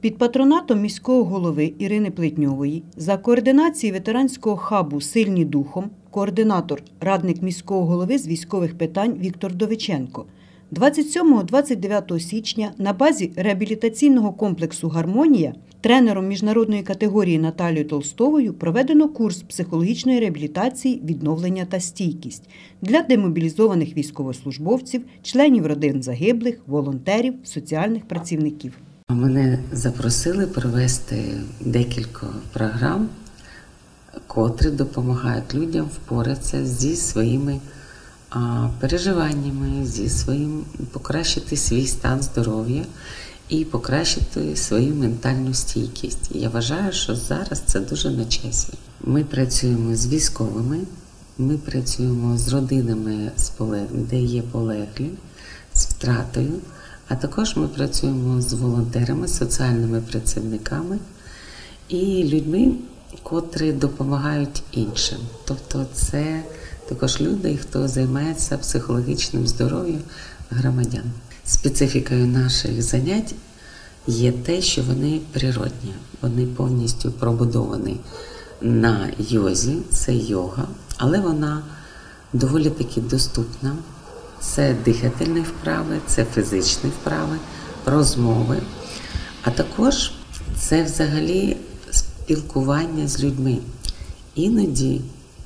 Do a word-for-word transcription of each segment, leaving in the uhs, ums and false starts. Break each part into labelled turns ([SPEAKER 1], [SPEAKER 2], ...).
[SPEAKER 1] Під патронатом міського голови Ірини Плетньової за координації ветеранського хабу «Сильні духом», координатор, радник міського голови з військових питань Віктор Довиченко, двадцять сьомого - двадцять дев'ятого січня на базі реабілітаційного комплексу «Гармонія» тренером міжнародної категорії Наталією Толстовою проведено курс психологічної реабілітації, відновлення та стійкість для демобілізованих військовослужбовців, членів родин загиблих, волонтерів, соціальних працівників.
[SPEAKER 2] Мене запросили провести декілька програм, котрі допомагають людям впоратися зі своїми а, переживаннями, зі своїм покращити свій стан здоров'я і покращити свою ментальну стійкість. Я вважаю, що зараз це дуже на часі. Ми працюємо з військовими, ми працюємо з родинами, де є полеглі, з втратою. А також ми працюємо з волонтерами, соціальними працівниками і людьми, котрі допомагають іншим. Тобто це також люди, хто займається психологічним здоров'ям громадян. Специфікою наших занять є те, що вони природні. Вони повністю пробудовані на йозі, це йога, але вона доволі таки доступна. Це дихательні вправи, це фізичні вправи, розмови, а також це взагалі спілкування з людьми. Іноді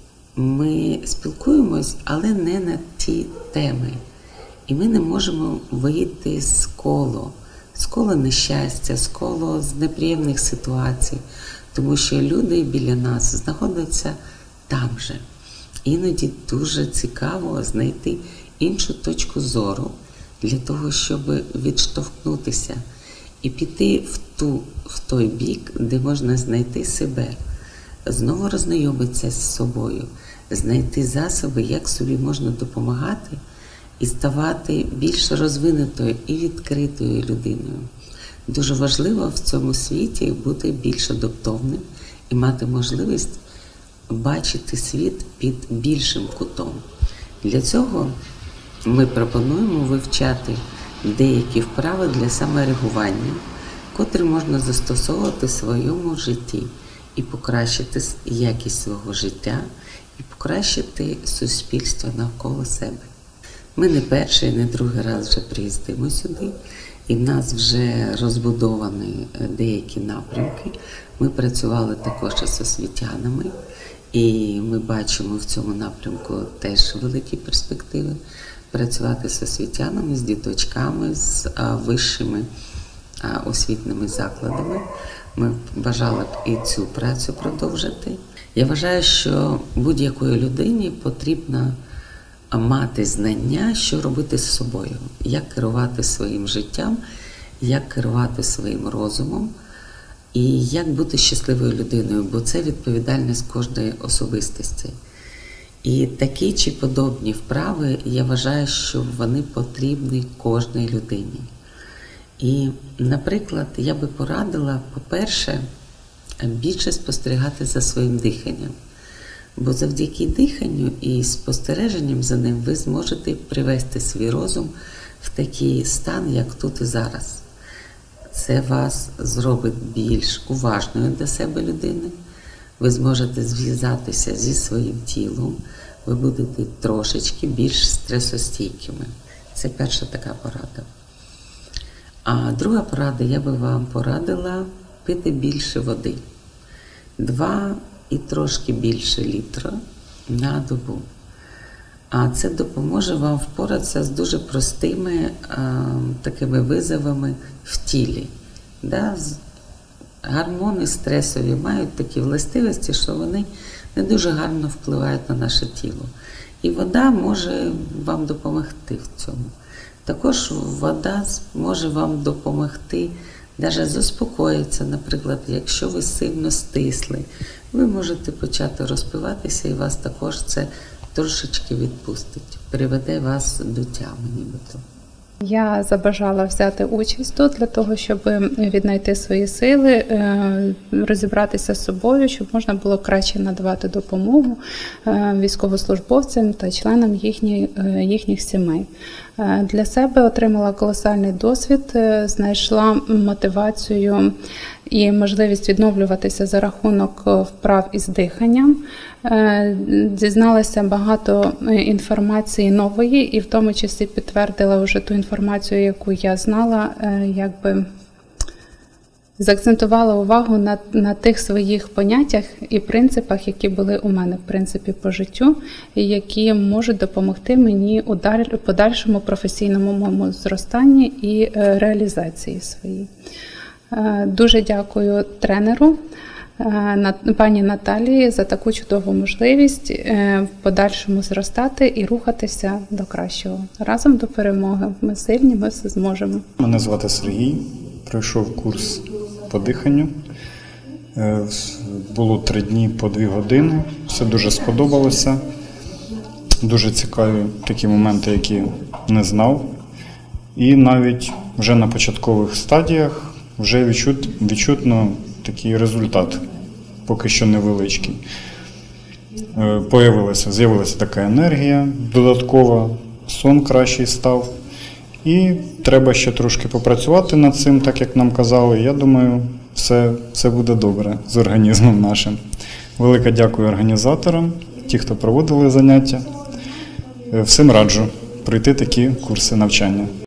[SPEAKER 2] ми спілкуємось, але не на ті теми. І ми не можемо вийти з коло, з коло нещастя, з коло з неприємних ситуацій, тому що люди біля нас знаходяться там же. Іноді дуже цікаво знайти іншу точку зору для того, щоб відштовхнутися і піти в, ту, в той бік, де можна знайти себе, знову роззнайомитися з собою, знайти засоби, як собі можна допомагати і ставати більш розвинутою і відкритою людиною. Дуже важливо в цьому світі бути більш адаптовним і мати можливість бачити світ під більшим кутом. Для цього ми пропонуємо вивчати деякі вправи для самореагування, котрі можна застосовувати в своєму житті і покращити якість свого життя, і покращити суспільство навколо себе. Ми не перший, не другий раз вже приїздимо сюди, і в нас вже розбудовані деякі напрямки. Ми працювали також із освітянами, і ми бачимо в цьому напрямку теж великі перспективи. Працювати з освітянами, з діточками, з а, вищими а, освітніми закладами. Ми бажали б і цю працю продовжити. Я вважаю, що будь-якої людині потрібно мати знання, що робити з собою, як керувати своїм життям, як керувати своїм розумом і як бути щасливою людиною, бо це відповідальність кожної особистості. І такі чи подобні вправи, я вважаю, що вони потрібні кожній людині. І, наприклад, я би порадила, по-перше, більше спостерігати за своїм диханням. Бо завдяки диханню і спостереженням за ним ви зможете привести свій розум в такий стан, як тут і зараз. Це вас зробить більш уважною до себе людиною. Ви зможете зв'язатися зі своїм тілом, ви будете трошечки більш стресостійкими. Це перша така порада. А друга порада, я би вам порадила пити більше води. Два і трошки більше літра на добу. А це допоможе вам впоратися з дуже простими а, такими визовами в тілі. Да? Гормони стресові мають такі властивості, що вони не дуже гарно впливають на наше тіло. І вода може вам допомогти в цьому. Також вода може вам допомогти навіть заспокоїтися. Наприклад, якщо ви сильно стисли, ви можете почати розпиватися, і вас також це трошечки відпустить, приведе вас до тями нібито.
[SPEAKER 3] Я забажала взяти участь тут для того, щоб віднайти свої сили, е, розібратися з собою, щоб можна було краще надавати допомогу е, військовослужбовцям та членам їхні, е, їхніх сімей. Е, Для себе отримала колосальний досвід, е, знайшла мотивацію і можливість відновлюватися за рахунок е, вправ із диханням. Е, Дізналася багато е, інформації нової і в тому числі підтвердила вже ту інформацію, яку я знала, е, якби заакцентувала увагу на, на тих своїх поняттях і принципах, які були у мене, в принципі, по життю, і які можуть допомогти мені у даль- подальшому професійному моєму зростанні і е, реалізації своїй. Е, Дуже дякую тренеру, е, на- пані Наталії, за таку чудову можливість е, в подальшому зростати і рухатися до кращого. Разом до перемоги. Ми сильні, ми все зможемо.
[SPEAKER 4] Мене звати Сергій, пройшов курс по диханню. Е, Було три дні по дві години, все дуже сподобалося. Дуже цікаві такі моменти, які не знав. І навіть вже на початкових стадіях вже відчут, відчутно такий результат, поки що невеличкий. Е, Появилася, з'явилася така енергія додаткова, сон кращий став. І треба ще трошки попрацювати над цим, так як нам казали. Я думаю, все, все буде добре з організмом нашим. Велике дякую організаторам, ті, хто проводили заняття. Всім раджу пройти такі курси навчання.